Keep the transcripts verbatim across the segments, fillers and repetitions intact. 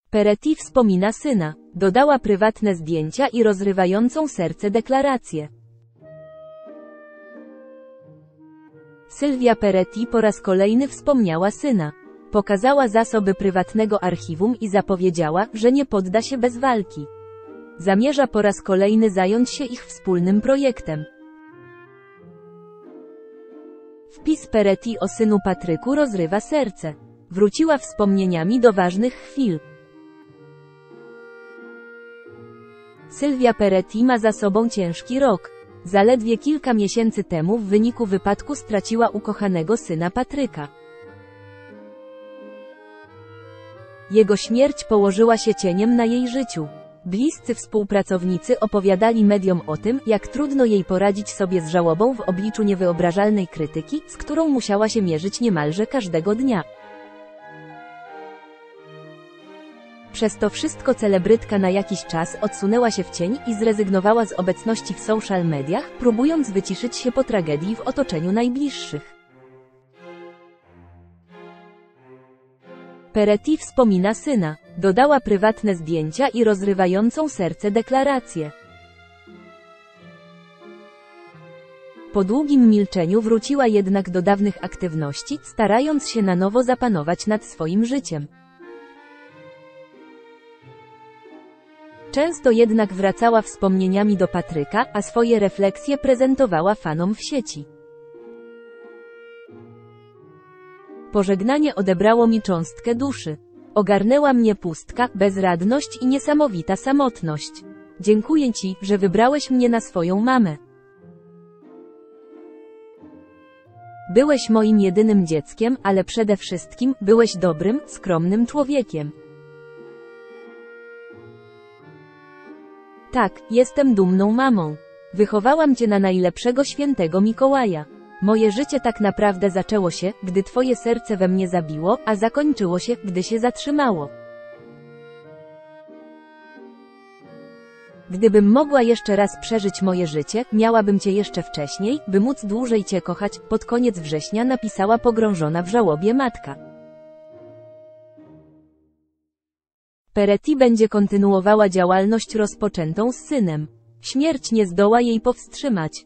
Peretti wspomina syna. Dodała prywatne zdjęcia i rozrywającą serce deklarację. Sylwia Peretti po raz kolejny wspomniała syna. Pokazała zasoby prywatnego archiwum i zapowiedziała, że nie podda się bez walki. Zamierza po raz kolejny zająć się ich wspólnym projektem. Wpis Peretti o synu Patryku rozrywa serce. Wróciła wspomnieniami do ważnych chwil. Sylwia Peretti ma za sobą ciężki rok. Zaledwie kilka miesięcy temu w wyniku wypadku straciła ukochanego syna Patryka. Jego śmierć położyła się cieniem na jej życiu. Bliscy współpracownicy opowiadali mediom o tym, jak trudno jej poradzić sobie z żałobą w obliczu niewyobrażalnej krytyki, z którą musiała się mierzyć niemalże każdego dnia. Przez to wszystko celebrytka na jakiś czas odsunęła się w cień i zrezygnowała z obecności w social mediach, próbując wyciszyć się po tragedii w otoczeniu najbliższych. Peretti wspomina syna. Dodała prywatne zdjęcia i rozrywającą serce deklarację. Po długim milczeniu wróciła jednak do dawnych aktywności, starając się na nowo zapanować nad swoim życiem. Często jednak wracała wspomnieniami do Patryka, a swoje refleksje prezentowała fanom w sieci. Pożegnanie odebrało mi cząstkę duszy. Ogarnęła mnie pustka, bezradność i niesamowita samotność. Dziękuję Ci, że wybrałeś mnie na swoją mamę. Byłeś moim jedynym dzieckiem, ale przede wszystkim byłeś dobrym, skromnym człowiekiem. Tak, jestem dumną mamą. Wychowałam Cię na najlepszego świętego Mikołaja. Moje życie tak naprawdę zaczęło się, gdy Twoje serce we mnie zabiło, a zakończyło się, gdy się zatrzymało. Gdybym mogła jeszcze raz przeżyć moje życie, miałabym Cię jeszcze wcześniej, by móc dłużej Cię kochać. Pod koniec września napisała pogrążona w żałobie matka. Peretti będzie kontynuowała działalność rozpoczętą z synem. Śmierć nie zdoła jej powstrzymać.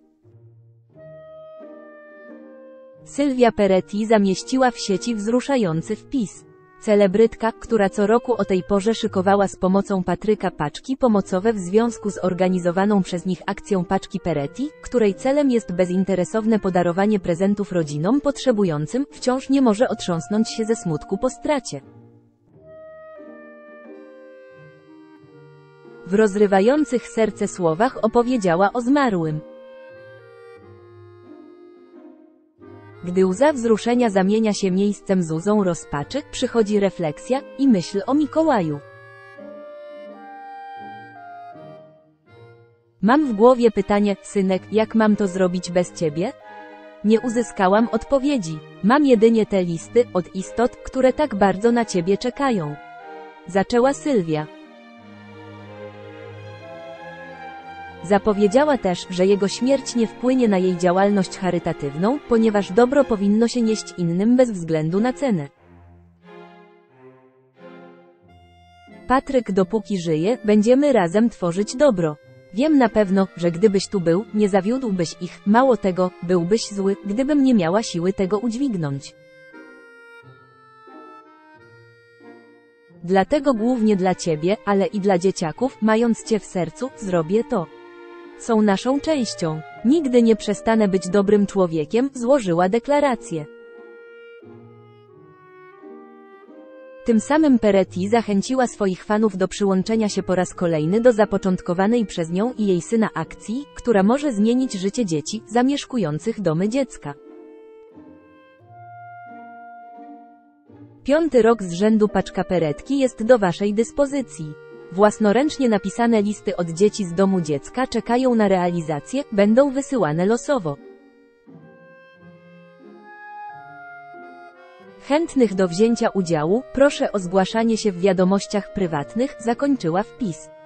Sylwia Peretti zamieściła w sieci wzruszający wpis. Celebrytka, która co roku o tej porze szykowała z pomocą Patryka paczki pomocowe w związku z organizowaną przez nich akcją Paczki Peretti, której celem jest bezinteresowne podarowanie prezentów rodzinom potrzebującym, wciąż nie może otrząsnąć się ze smutku po stracie. W rozrywających serce słowach opowiedziała o zmarłym. Gdy łza wzruszenia zamienia się miejscem z łzą rozpaczy, przychodzi refleksja i myśl o Mikołaju. Mam w głowie pytanie, synek, jak mam to zrobić bez ciebie? Nie uzyskałam odpowiedzi. Mam jedynie te listy od istot, które tak bardzo na ciebie czekają. Zaczęła Sylwia. Zapowiedziała też, że jego śmierć nie wpłynie na jej działalność charytatywną, ponieważ dobro powinno się nieść innym bez względu na cenę. Patryk, dopóki żyje, będziemy razem tworzyć dobro. Wiem na pewno, że gdybyś tu był, nie zawiódłbyś ich, mało tego, byłbyś zły, gdybym nie miała siły tego udźwignąć. Dlatego głównie dla ciebie, ale i dla dzieciaków, mając cię w sercu, zrobię to. Są naszą częścią. Nigdy nie przestanę być dobrym człowiekiem, złożyła deklarację. Tym samym Peretti zachęciła swoich fanów do przyłączenia się po raz kolejny do zapoczątkowanej przez nią i jej syna akcji, która może zmienić życie dzieci, zamieszkujących domy dziecka. Piąty rok z rzędu paczka Peretti jest do Waszej dyspozycji. Własnoręcznie napisane listy od dzieci z domu dziecka czekają na realizację, będą wysyłane losowo. Chętnych do wzięcia udziału, proszę o zgłaszanie się w wiadomościach prywatnych, zakończyła wpis.